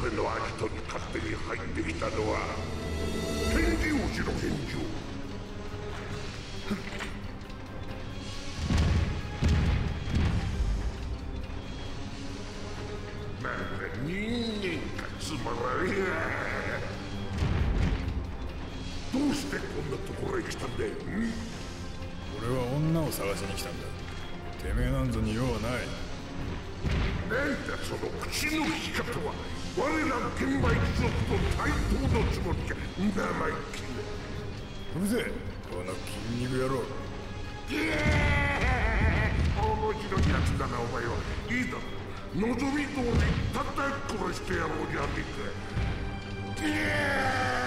れのアジトに勝手に入ってきたのは返事をしろ返事を。なんだ人間かつまらんや。どうしてこんなところへ来たんだよ。 俺は女を探しに来たんだ。てめえなんぞに用はない。 なんだその口の利き方は。我ら天馬一族と対等のつもりか。生意気な。 うるせえこの筋肉野郎。 面白いやつだなお前は。いいだろう、望み通りたった殺してやろうじゃねえか。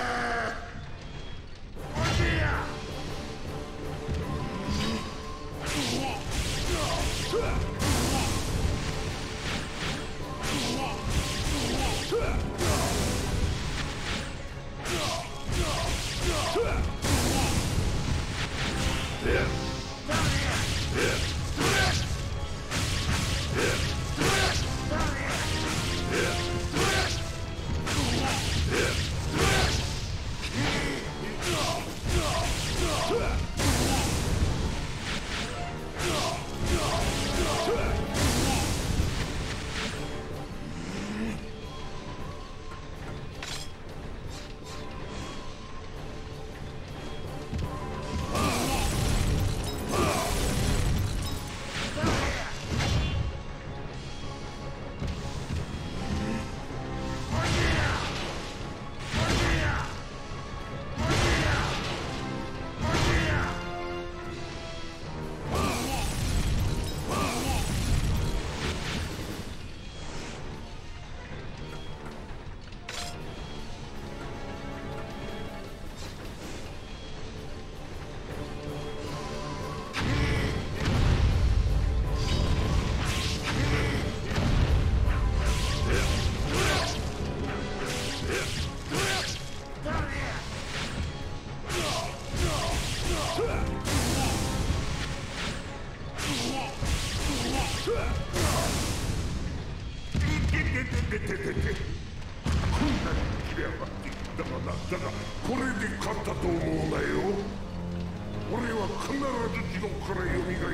だがこれで勝ったと思うなよ。俺は必ず地獄から蘇ってやる。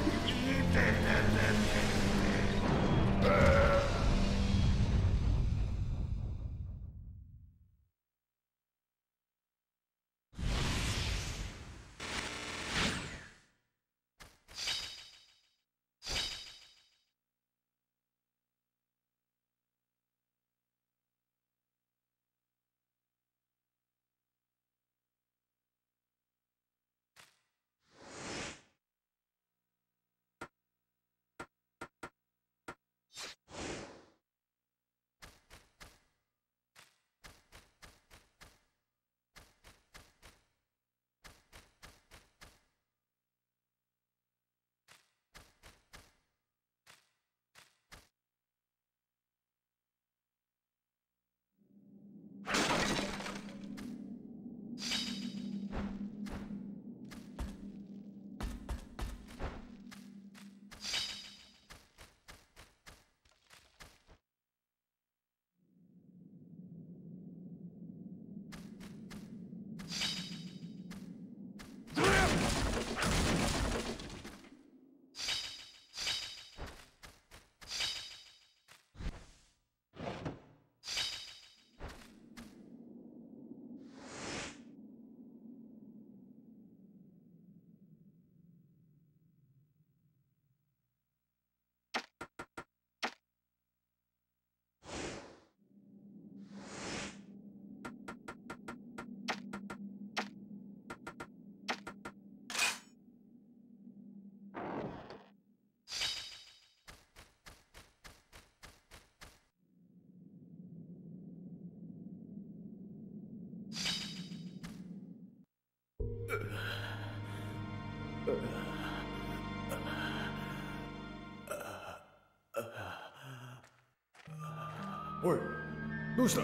おい、どうした？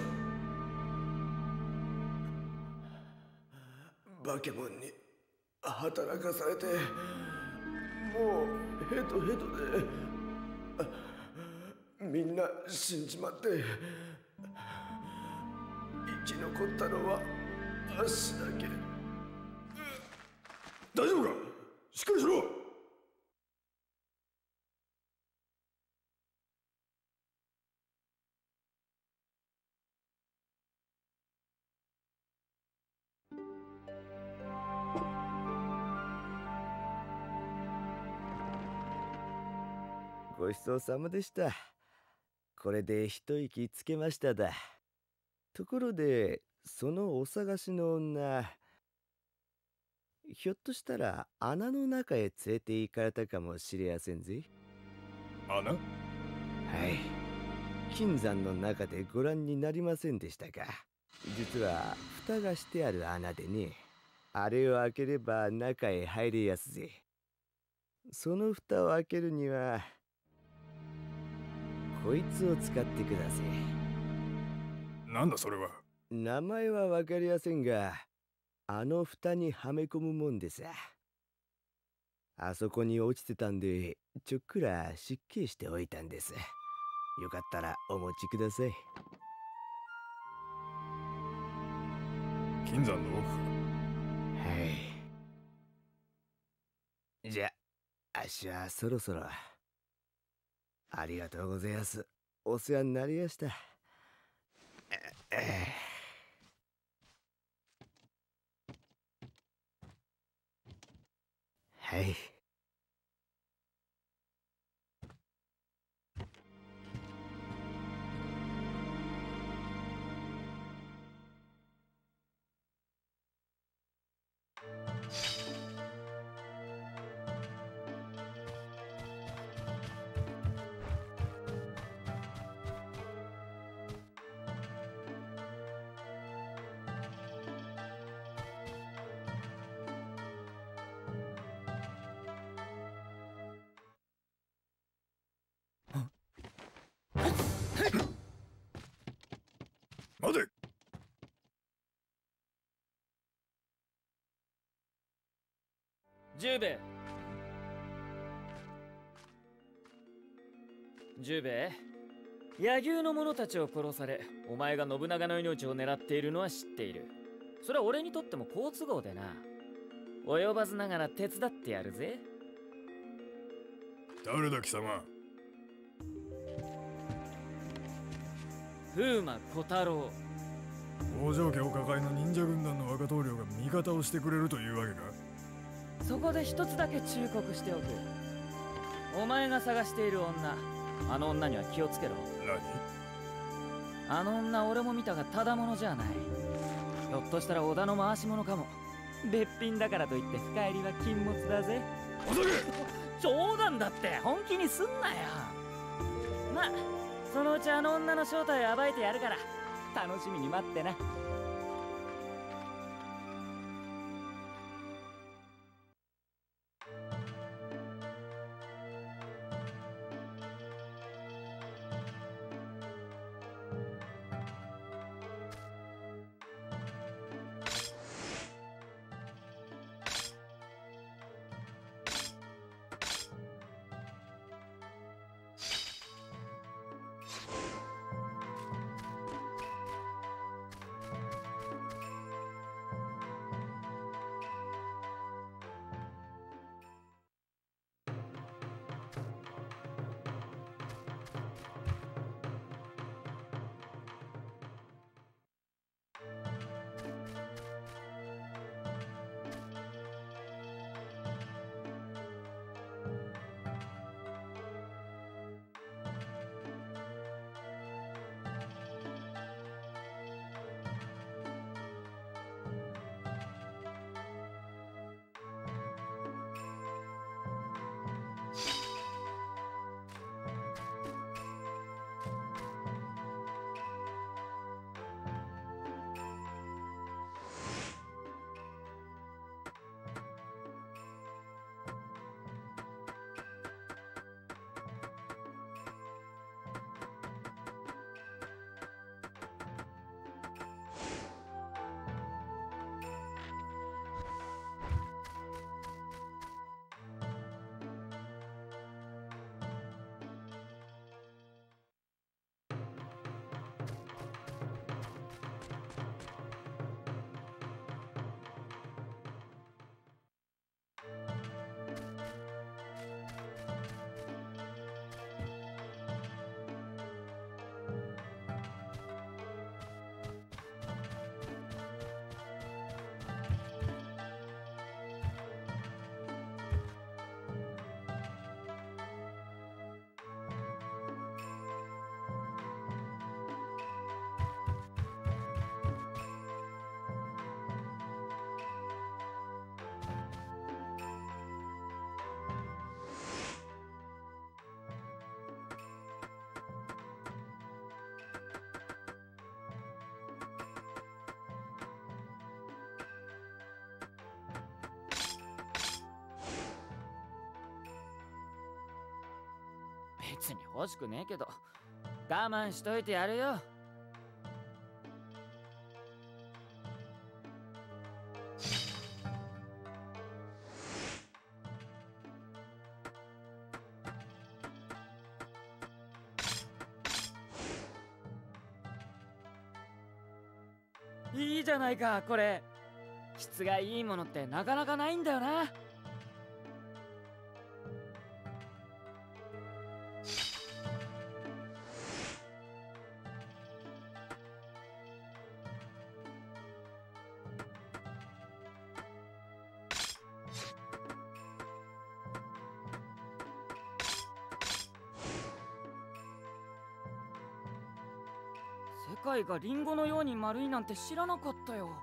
バケモンに働かされてもうヘトヘトでみんな死んじまって残ったのは足だけ。 大丈夫か？しっかりしろ。 ごちそうさまでした。これで一息つけましただ。ところで、そのお探しの女、ひょっとしたら穴の中へ連れて行かれたかもしれやせんぜ。 穴？ はい。金山の中でご覧になりませんでしたか？実は蓋がしてある穴でね、あれを開ければ中へ入れやすぜ。その蓋を開けるには、こいつを使ってください。 なんだそれは。 名前はわかりやせんが、あの蓋にはめ込むもんでさ。あそこに落ちてたんで、ちょっくら失敬しておいたんです。よかったらお持ちください。 金山の奥か。 はい。じゃ、あっしはそろそろ。ありがとうございます。お世話になりやした。はい。 待て。 十兵衛、十兵衛、柳生の者たちを殺され、お前が信長の命を狙っているのは知っている。それは俺にとっても好都合でな。及ばずながら手伝ってやるぜ。 誰だ貴様。 風魔小太郎。 北条家を抱えの忍者軍団の若頭領が味方をしてくれるというわけか。 そこで一つだけ忠告しておく。お前が探している女、あの女には気をつけろ。 何？ あの女俺も見たがただ者じゃない。ひょっとしたら織田の回し者かも。べっぴんだからといって深入りは禁物だぜ。 お酒！ 冗談だって本気にすんなよ。ま、そのうちあの女の正体を暴いてやるから楽しみに待ってな。 別に欲しくねえけど我慢しといてやるよ。いいじゃないかこれ。質がいいものってなかなかないんだよな。世界がリンゴのように丸いなんて知らなかったよ。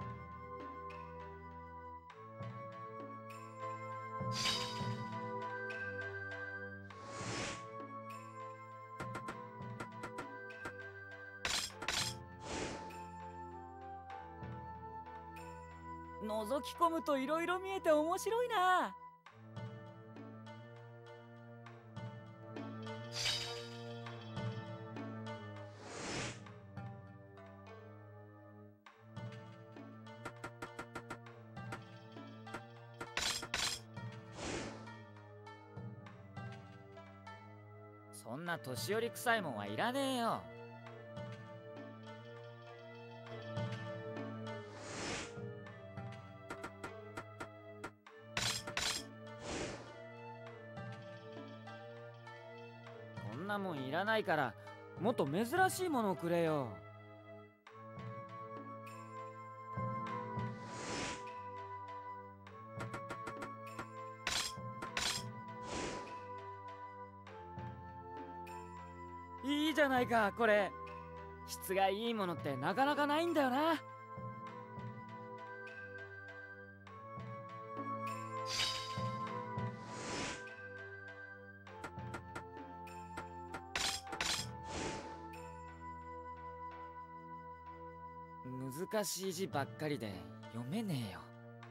覗き込むといろいろ見えて面白いな。そんな年寄り臭いもんはいらねえよ。こんなもんいらないからもっと珍しいものをくれよ。いいじゃないかこれ。質がいいものってなかなかないんだよな。難しい字ばっかりで読めねえよ。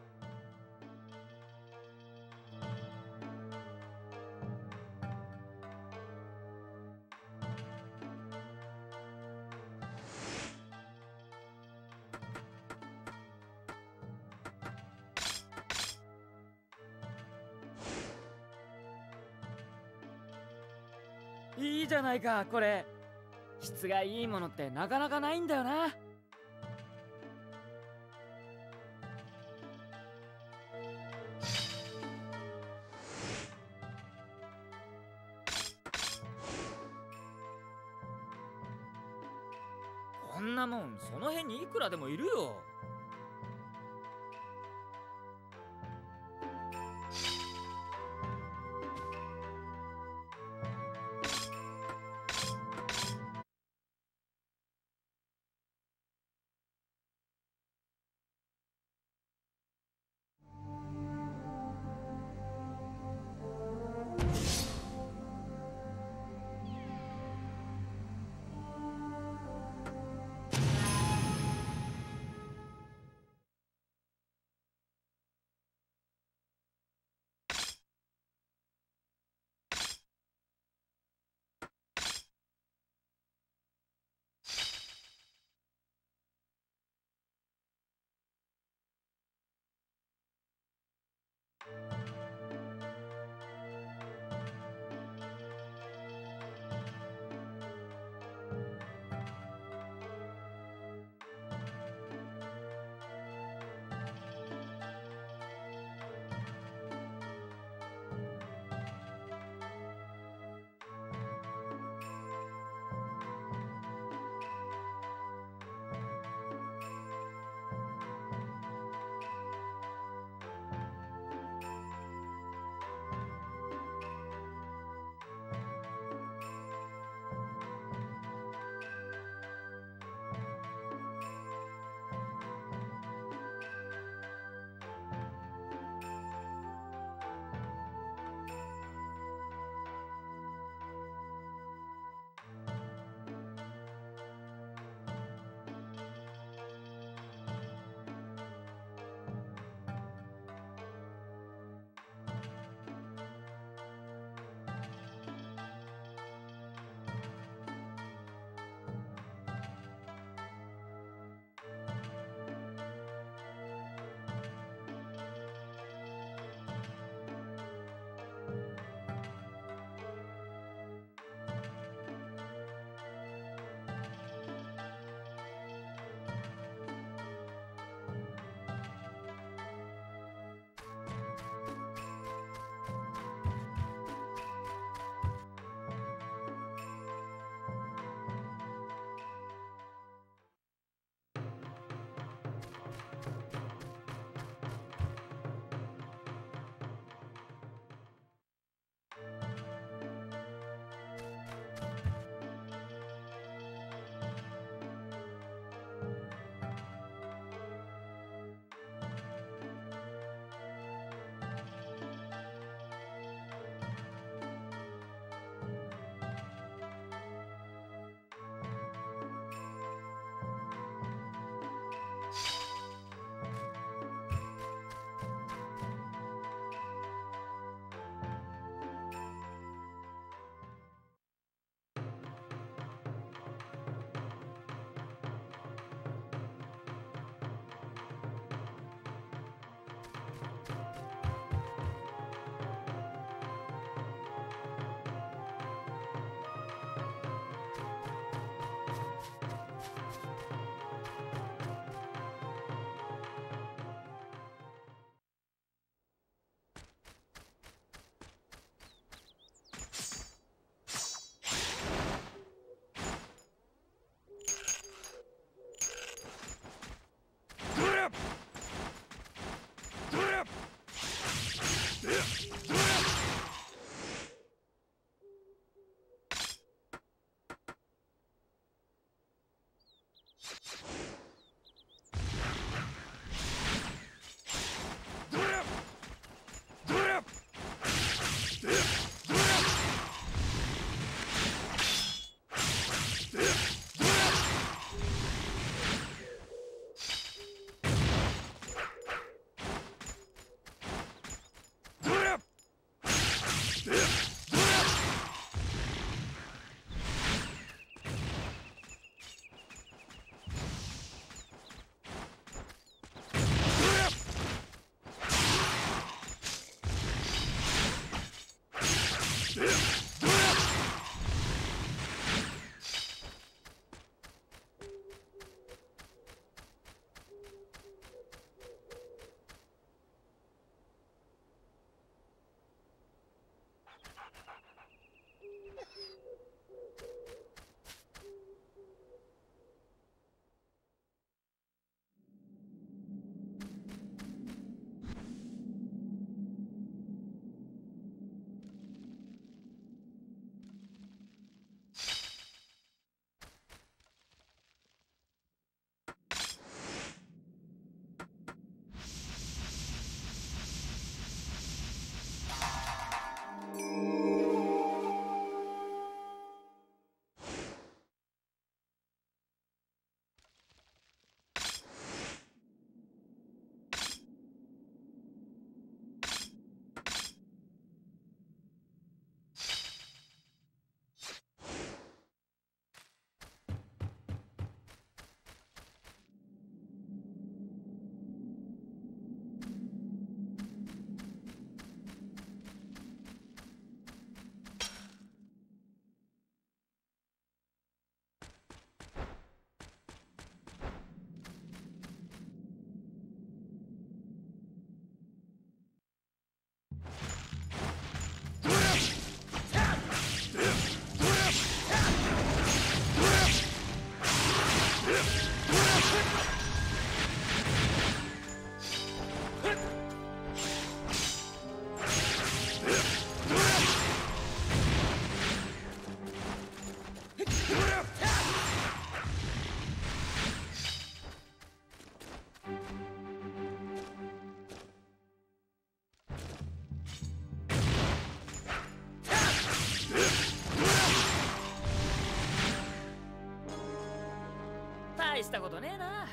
いいじゃないかこれ。質がいいものってなかなかないんだよな。こんなもんその辺にいくらでもいるよ。 したことねえな。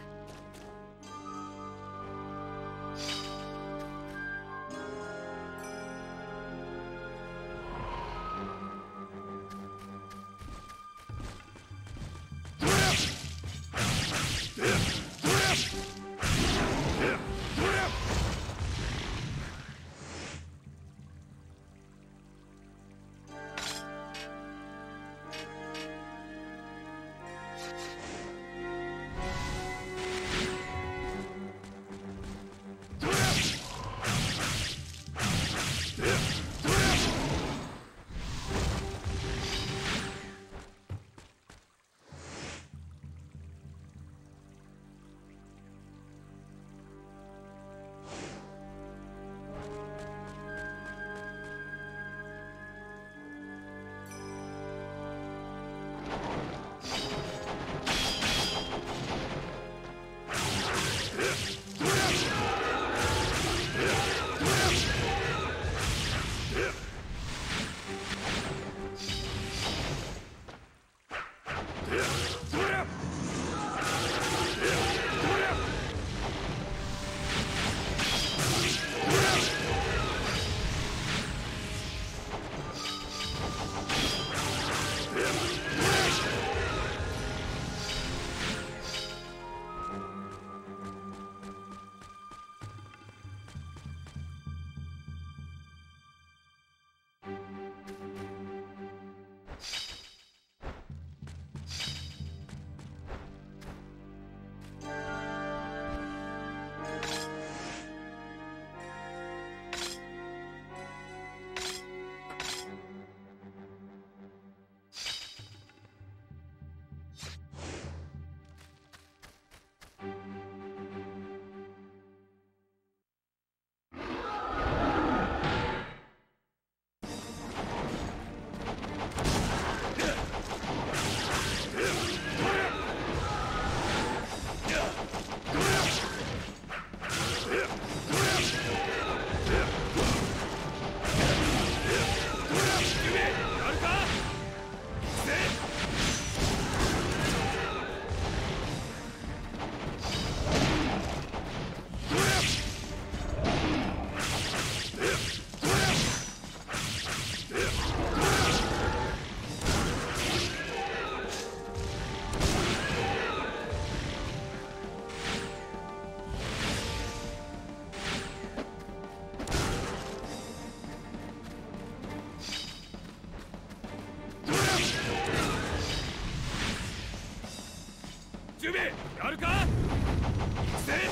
準備やるか。行くぜ。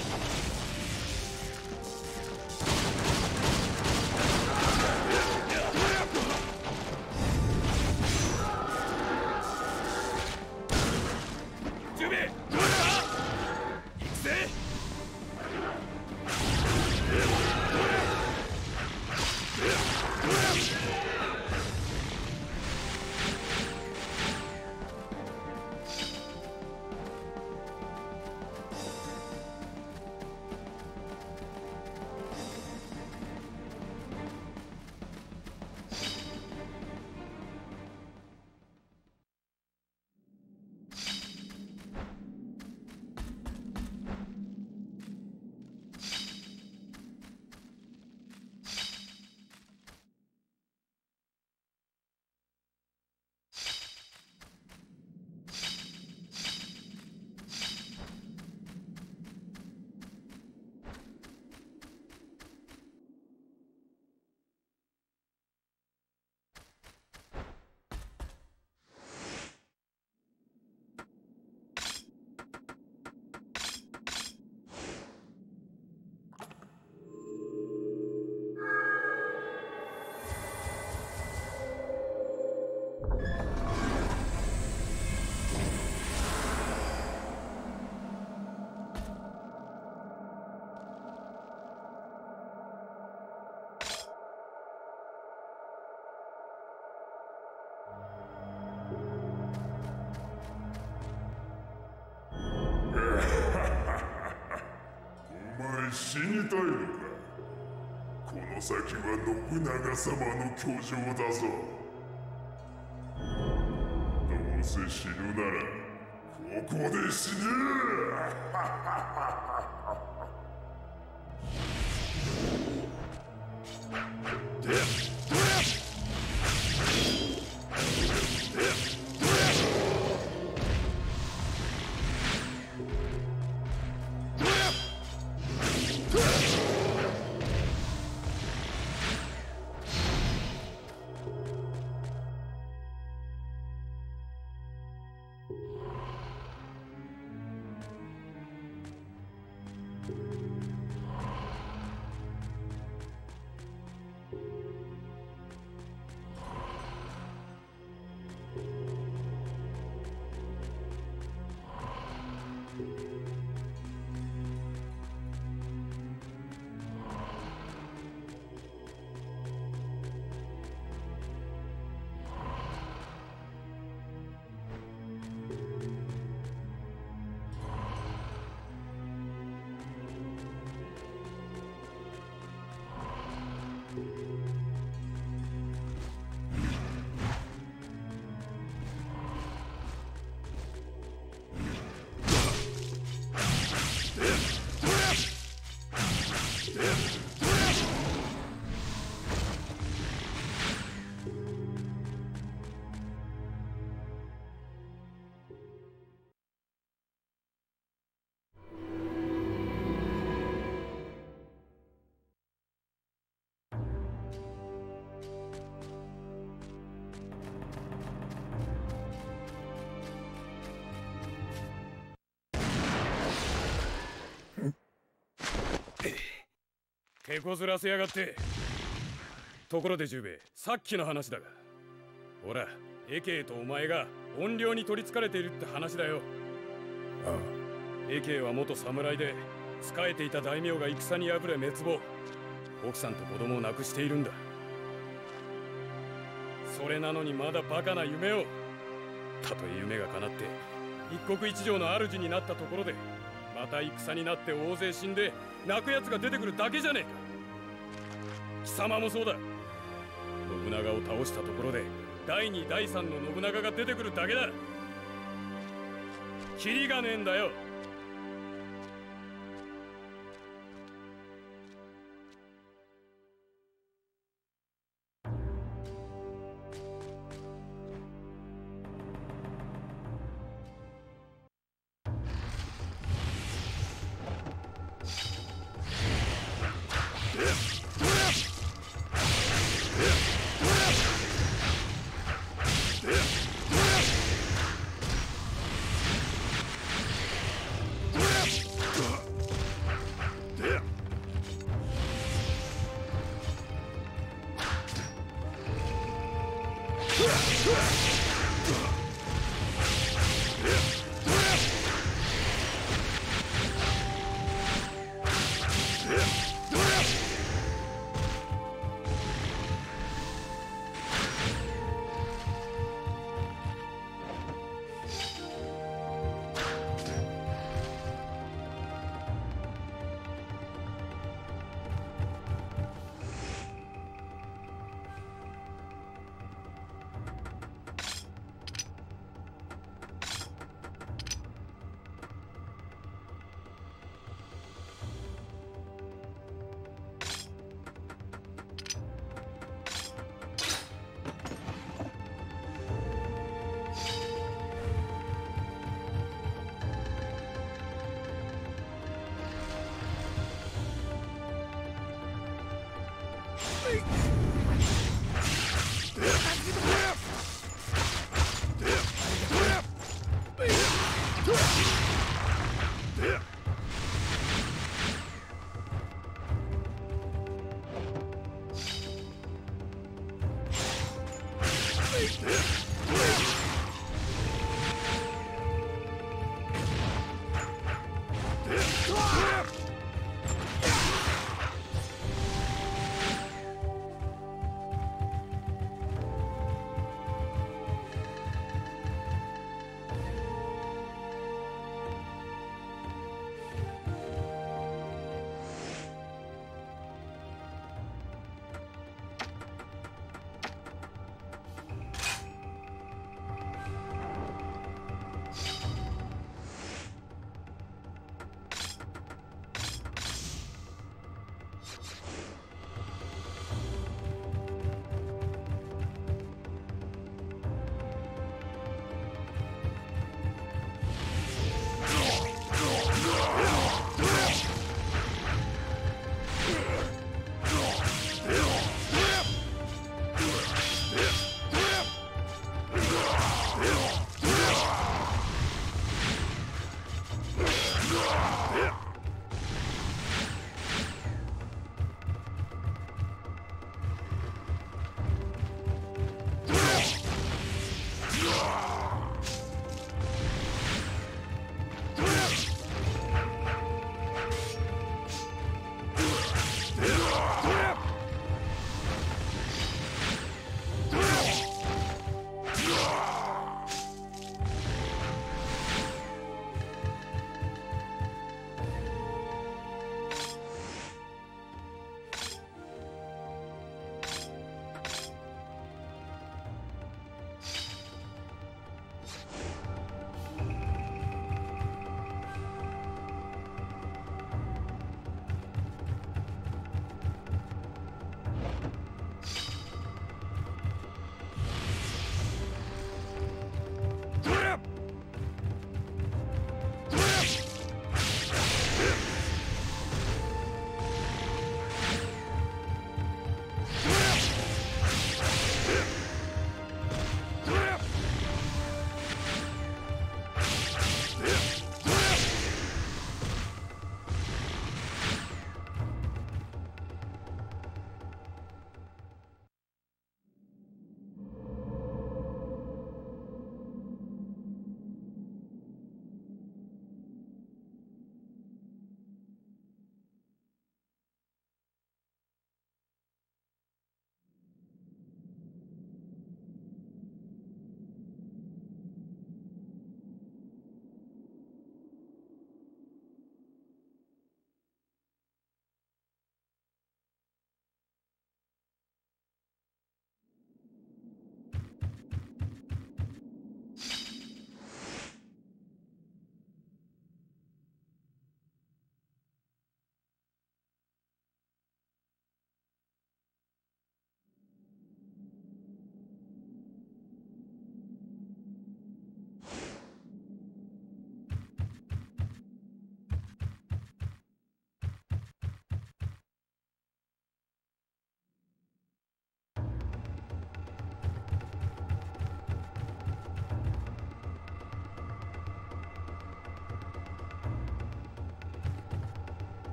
準備やるか。行くぜ。 死にたいのか。この先は信長様の居城だぞ。どうせ死ぬならここで死ね。 手こずらせやがって。ところで十兵衛、さっきの話だが、ほらエケイとお前が怨霊に取りつかれているって話だよ。ああ、エケイは元侍で仕えていた大名が戦に敗れ滅亡、奥さんと子供を亡くしているんだ。それなのにまだバカな夢を。たとえ夢が叶って一国一城の主になったところで、また戦になって大勢死んで泣くやつが出てくるだけじゃねえか。貴様もそうだ。信長を倒したところで第2第3の信長が出てくるだけだ。キリがねえんだよ。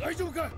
大丈夫か？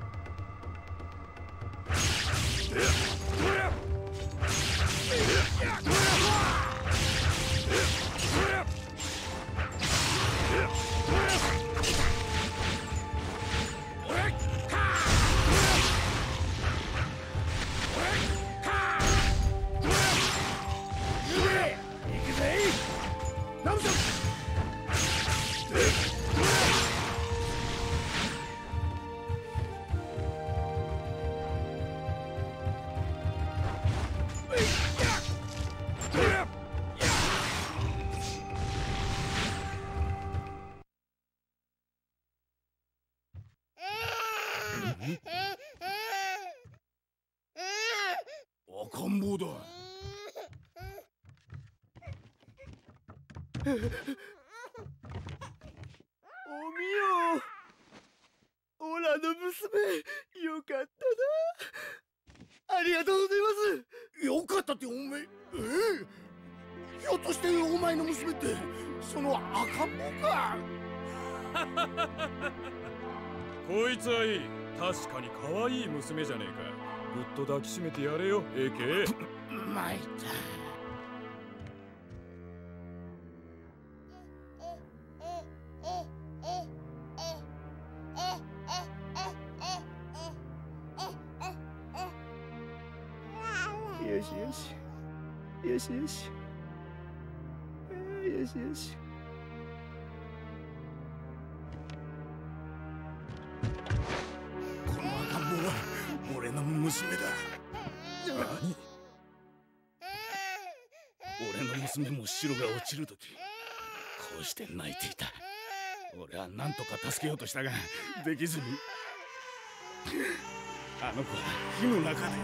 赤ん坊だ。 おみよ、オラの娘、よかったな。ありがとうございます。 よかったっておめえ、ひょっとしてお前の娘ってその赤ん坊か？ こいつはいい。確かに可愛い娘じゃねえか。ぐっと抱きしめてやれよ、AK。 参った。 よしよし。よしよし。よしよし。 この赤ん坊は俺の娘だ。 何？俺の娘も白が落ちるとき、こうして泣いていた。俺は何とか助けようとしたが、できずに。あの子は火の中で。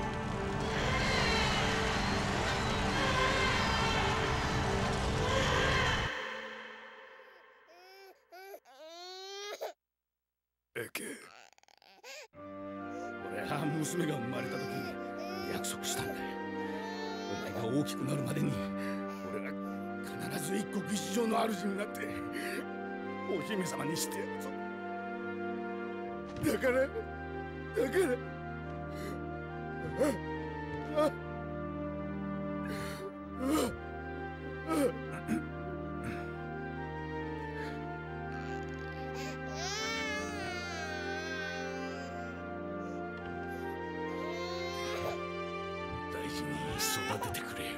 俺は娘が生まれた時約束したんだ。お前が大きくなるまでに俺が必ず一国一城の主になってお姫様にしてやるぞ。だから大事に育ててくれよ。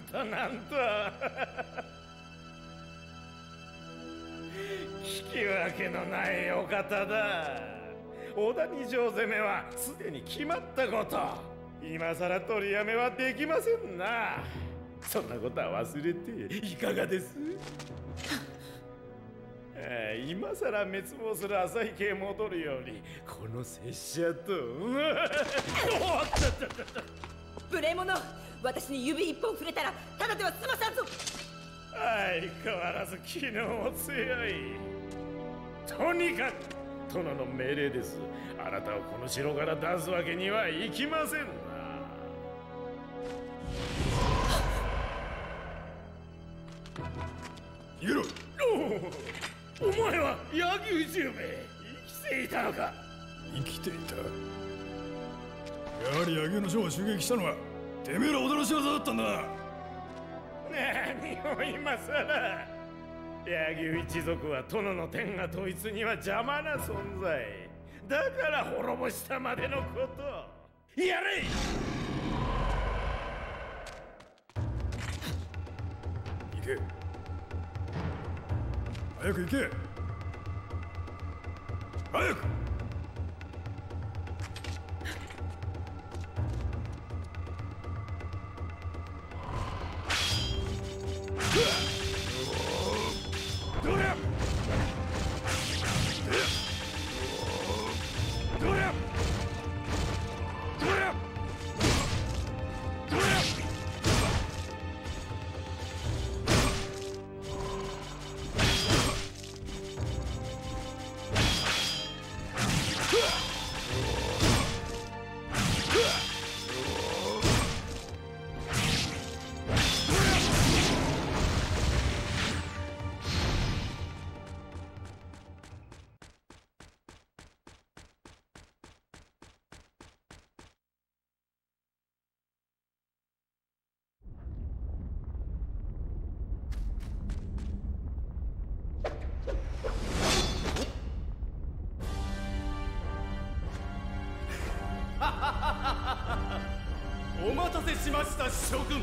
となんと聞き分けのないお方だ。織田二条攻めはすでに決まったこと。今さら取りやめはできませんな。そんなことは忘れていかがです？今さら滅亡する朝日家へ戻るよりこの拙者と無礼者、私に指一本触れたらただでは済まさんぞ。 相変わらず機能も強い。とにかく殿の命令です。あなたをこの城から出すわけにはいきませんな。 逃げろ。 お前は柳生十兵衛、生きていたのか。 生きていた。やはり柳生の将を襲撃したのはてめえら驚の仕業だったんだな。 何を今さら。柳生一族は殿の天下統一には邪魔な存在だから滅ぼしたまでのこと。やれ。 行け。早く行け。早く。どりゃ。どりゃ。どりゃ。どりゃ。 お待たせしました諸君。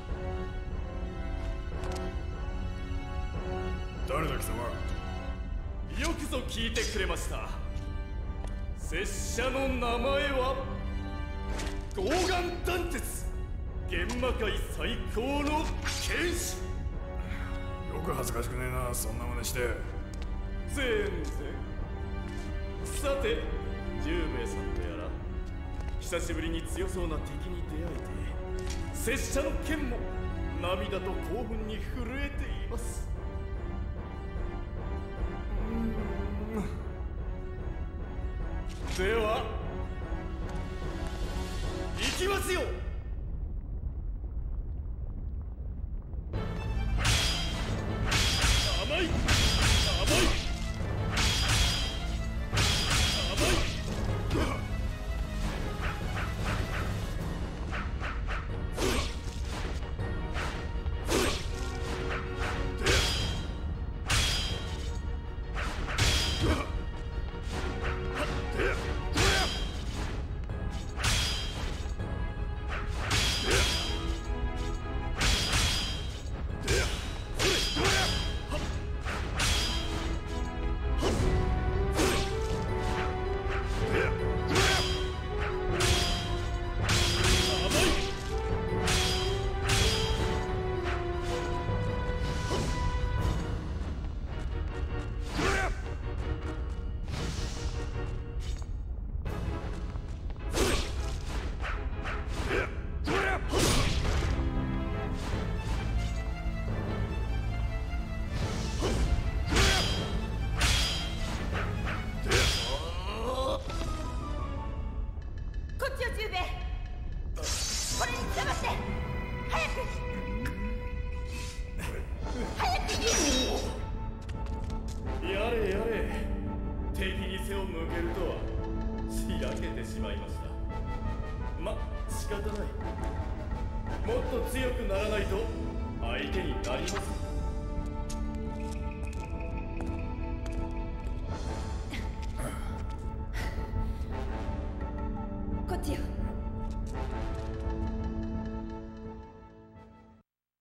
誰だ貴様。 よくぞ聞いてくれました。拙者の名前はゴーガンダンテス、玄魔界最高の剣士。 よく恥ずかしくねえな、そんな真似して。 全然。さて十兵衛さんとやら久しぶりに強そうな敵に出会えて、拙者の剣も涙と興奮に震えています。では行きますよ。甘い甘い仕方ない。もっと強くならないと相手になります。 こっちよ。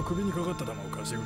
の首にかかった玉を貸してくれ。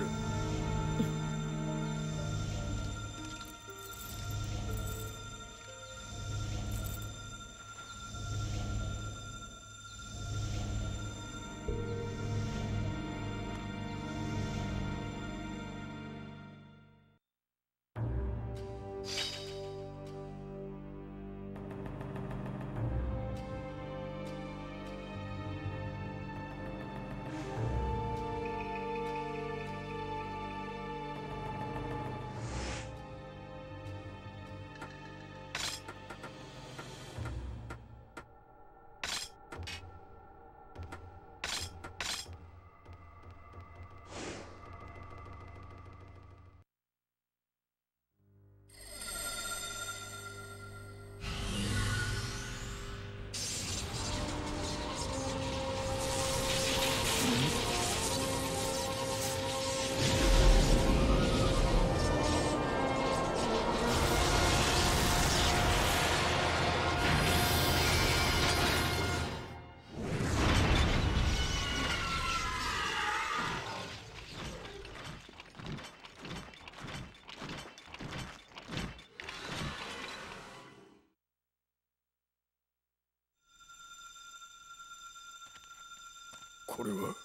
これは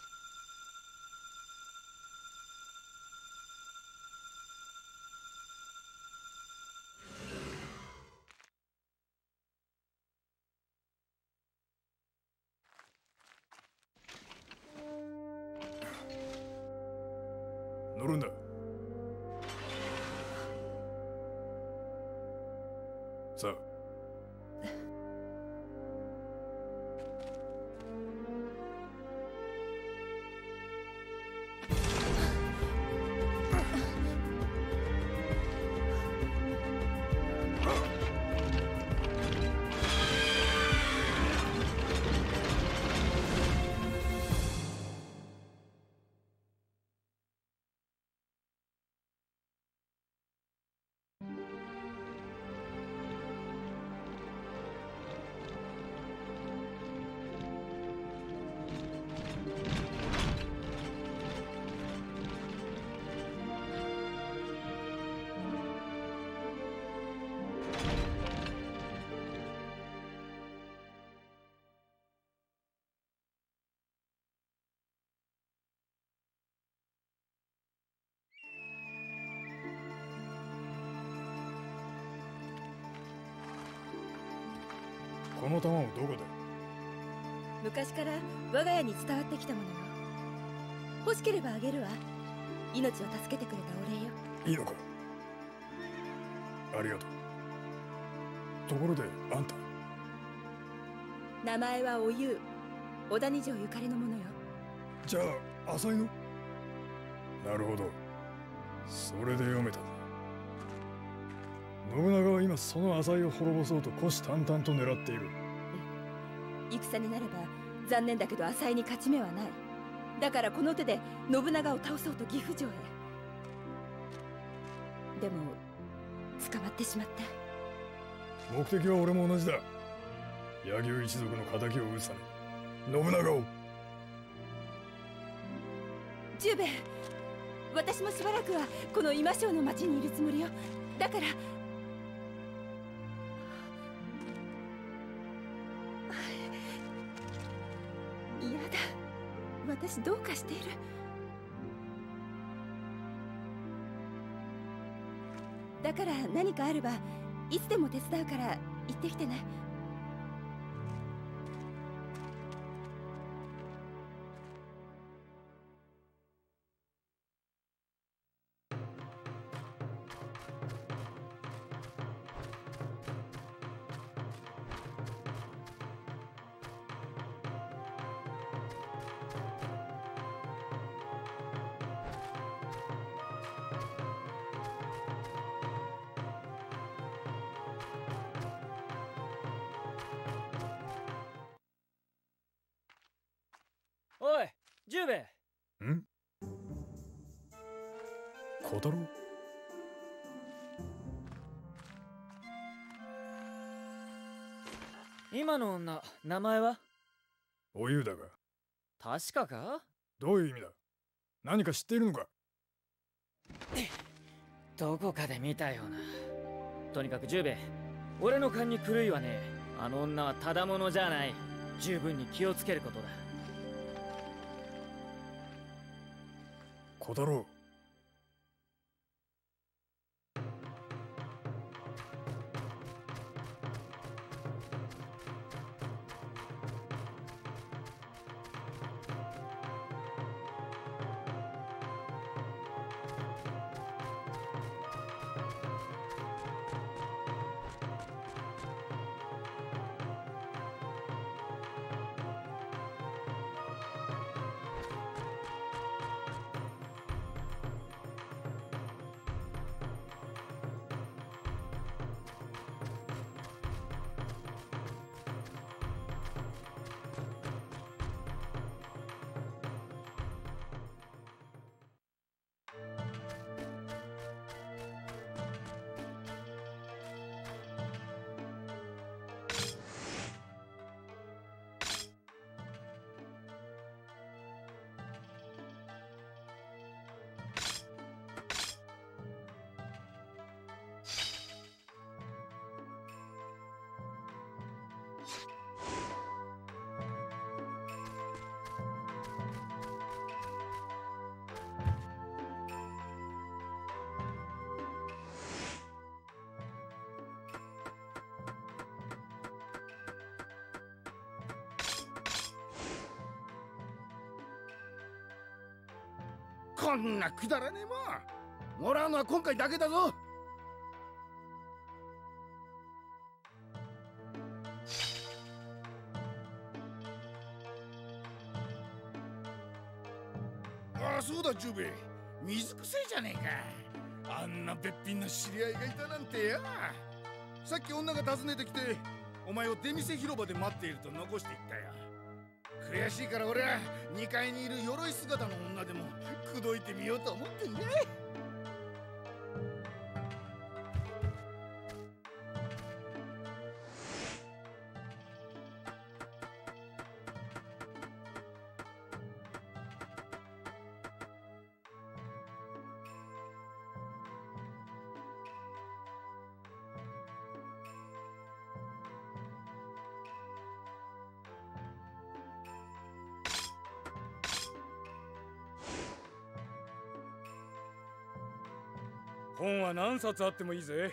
乗るんだ。さあ。この玉をどこで？ 昔から我が家に伝わってきたものよ。欲しければあげるわ。命を助けてくれたお礼よ。 いいのか？ありがとう。ところであんた、 名前はおゆう。小谷城ゆかりのものよ。 じゃあ浅井の？なるほど、それで読めたぜ。信長は今その浅井を滅ぼそうと虎視眈々と狙っている。 戦になれば残念だけど浅井に勝ち目はない。だからこの手で信長を倒そうと岐阜城へ。でも捕まってしまった。 目的は俺も同じだ。柳生一族の敵を討つため信長を。 十兵衛、私もしばらくはこの今庄の町にいるつもりよ。だから嫌だ、私どうかしている。だから何かあればいつでも手伝うから行ってきてね。 おい、十兵衛。 ん？小太郎？ 今の女、名前は？ おゆうだが。 確かか？ どういう意味だ？ 何か知っているのか？ どこかで見たような。とにかく十兵衛、俺の勘に狂いはねえ。あの女はただ者じゃない。十分に気をつけることだ。 小太郎。 こんなくだらねえもんもらうのは今回だけだぞ。ああ、そうだ十兵衛、水くせえじゃねえか。あんなべっぴんな知り合いがいたなんてや。さっき女が訪ねてきてお前を出店広場で待っていると残していったよ。悔しいから俺は2階にいる鎧姿の女でも口説いてみようと思ってんだ。 本は何冊あってもいいぜ。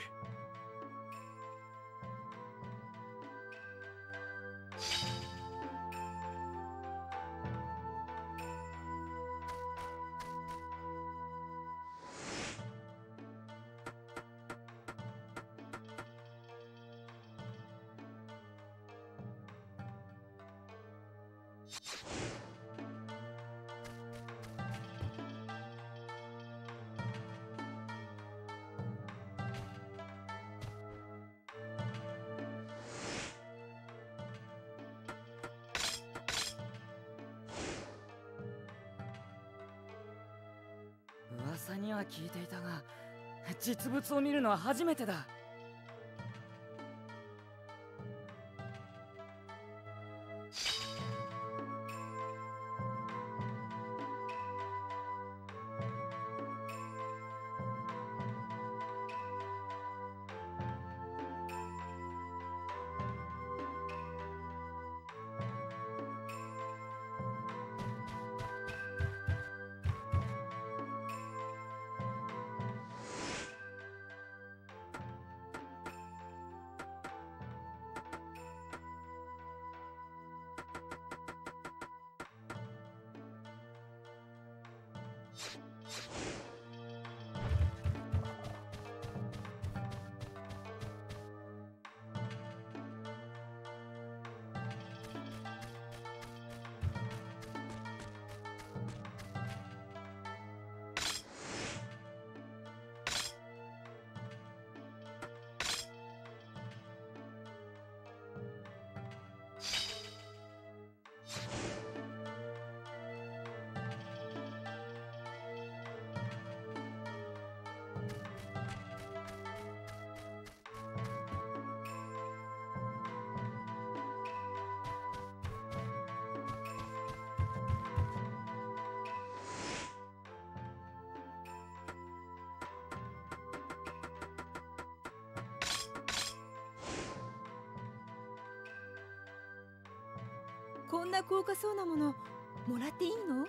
噂には聞いていたが、実物を見るのは初めてだ。 こんな高価そうなものもらっていいの？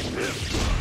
う